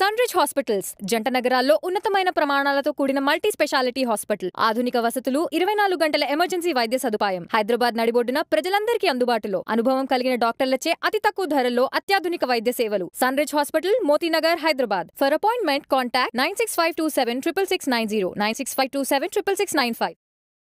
Sunrich hospitals జంట నగరాల్లో ఉన్నతమైన ప్రమాణాలతో కూడిన మల్టీ స్పెషాలిటీ హాస్పిటల్. ఆధునిక వసతులు, 24 గంటల ఎమర్జెన్సీ వైద్య సదుపాయం. హైదరాబాద్ నడిబొడ్డున ప్రజలందరికీ అందుబాటులో. అనుభవం కలిగిన డాక్టర్లచే అతి తక్కువ ధరల్లో అత్యాధునిక వైద్య సేవలు. Sunrich hospital, Motinagar, Hyderabad. For appointment contact 9652766690, 9652766695.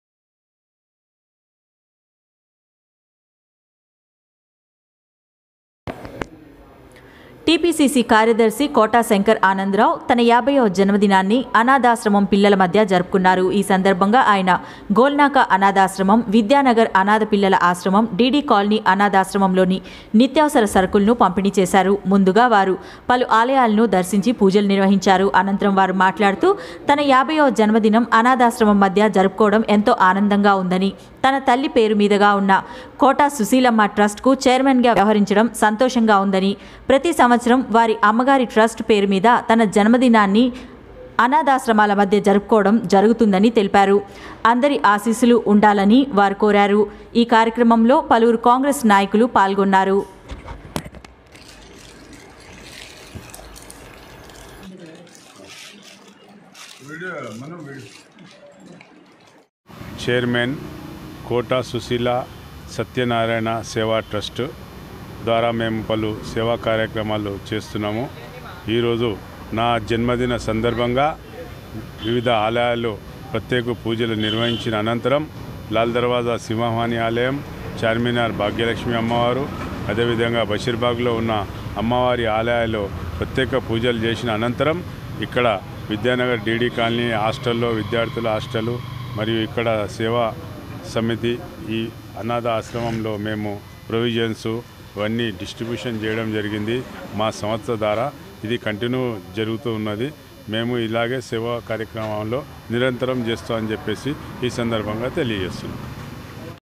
TPCC కార్యదర్శి కోటా శంకర్ ఆనందరావు తన 50వ జన్మదినాన్ని అనాథాశ్రమం పిల్లల మధ్య జరుపుకున్నారు. ఈ సందర్భంగా ఆయన గోల్నాక అనాథాశ్రమం, విద్యానగర్ అనాథ పిల్లల ఆశ్రమం, డీడీ కాలనీ అనాథాశ్రమంలోని నిత్యావసర సరుకులను పంపిణీ చేశారు. ముందుగా వారు పలు ఆలయాలను దర్శించి పూజలు నిర్వహించారు. అనంతరం వారు మాట్లాడుతూ తన 50వ జన్మదినం అనాథాశ్రమం మధ్య జరుపుకోవడం ఎంతో ఆనందంగా ఉందని, తన తల్లి పేరు మీదుగా ఉన్న కోటా సుశీలమ్మ ట్రస్ట్కు చైర్మన్గా వ్యవహరించడం సంతోషంగా ఉందని, ప్రతి సంవత్సరం వారి అమ్మగారి ట్రస్ట్ పేరు మీద తన జన్మదినాన్ని అనాథాశ్రమాల మధ్య జరుపుకోవడం జరుగుతుందని తెలిపారు. అందరి ఆశీస్సులు ఉండాలని వారు కోరారు. ఈ కార్యక్రమంలో పలువురు కాంగ్రెస్ నాయకులు పాల్గొన్నారు. చైర్మన్ కోటా సుశీల సత్యనారాయణ సేవా ట్రస్ట్ ద్వారా మేము పలు సేవా కార్యక్రమాలు చేస్తున్నాము. ఈరోజు నా జన్మదిన సందర్భంగా వివిధ ఆలయాల్లో ప్రత్యేక పూజలు నిర్వహించిన అనంతరం లాల్ దర్వాజా సింహవాణి ఆలయం, చార్మినార్ భాగ్యలక్ష్మి అమ్మవారు, అదేవిధంగా బషీర్బాగ్లో ఉన్న అమ్మవారి ఆలయాల్లో ప్రత్యేక పూజలు చేసిన అనంతరం ఇక్కడ విద్యానగర్ డీడీ కాలనీ హాస్టల్లో విద్యార్థుల హాస్టలు మరియు ఇక్కడ సేవా సమితి ఈ అనాథ ఆశ్రమంలో మేము ప్రొవిజన్స్ ఇవన్నీ డిస్ట్రిబ్యూషన్ చేయడం జరిగింది. మా సంస్థ ద్వారా ఇది కంటిన్యూ జరుగుతూ ఉన్నది. మేము ఇలాగే సేవా కార్యక్రమంలో నిరంతరం చేస్తామని చెప్పేసి ఈ సందర్భంగా తెలియజేస్తున్నాం.